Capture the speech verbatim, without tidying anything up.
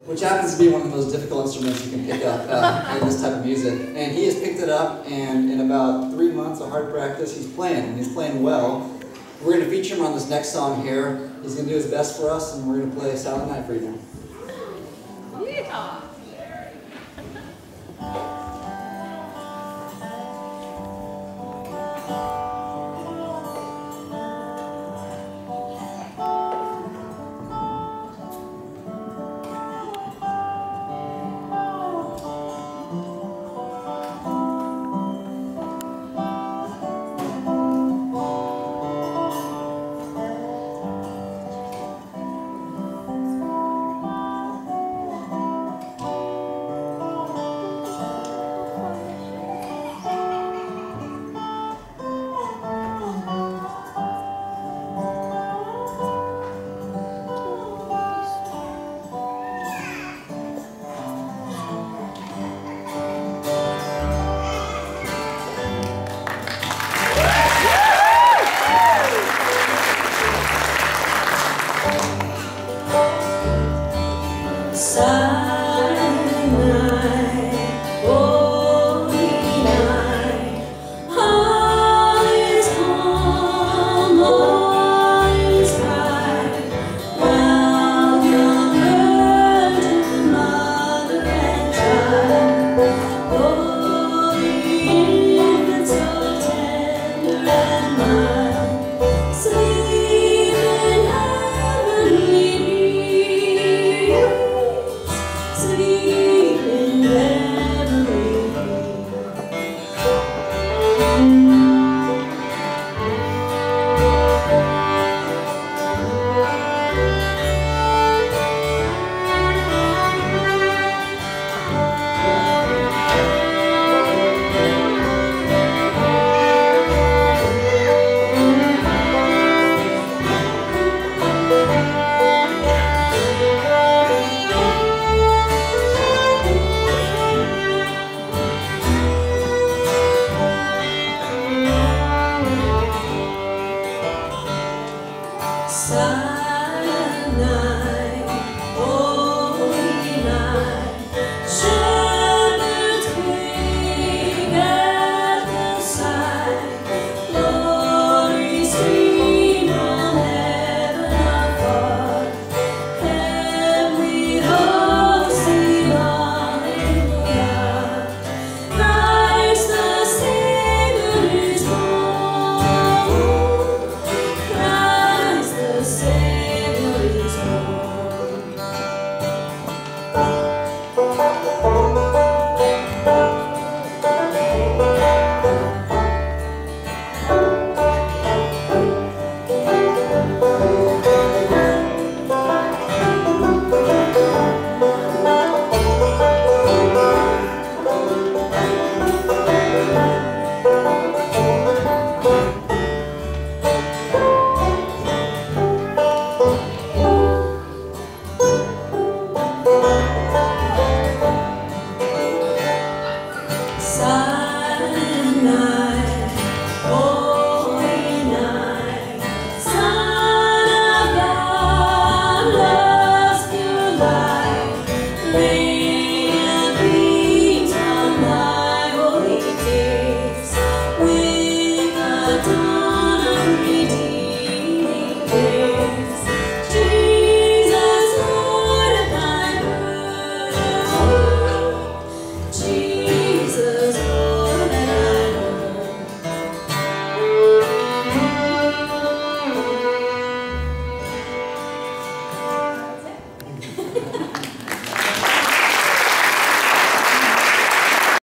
which happens to be one of the most difficult instruments you can pick up uh, in this type of music. And he has picked it up, and in about three months of hard practice, he's playing, and he's playing well. We're going to feature him on this next song here. He's going to do his best for us, and we're going to play Silent Night for you now. Yeah. Silent night.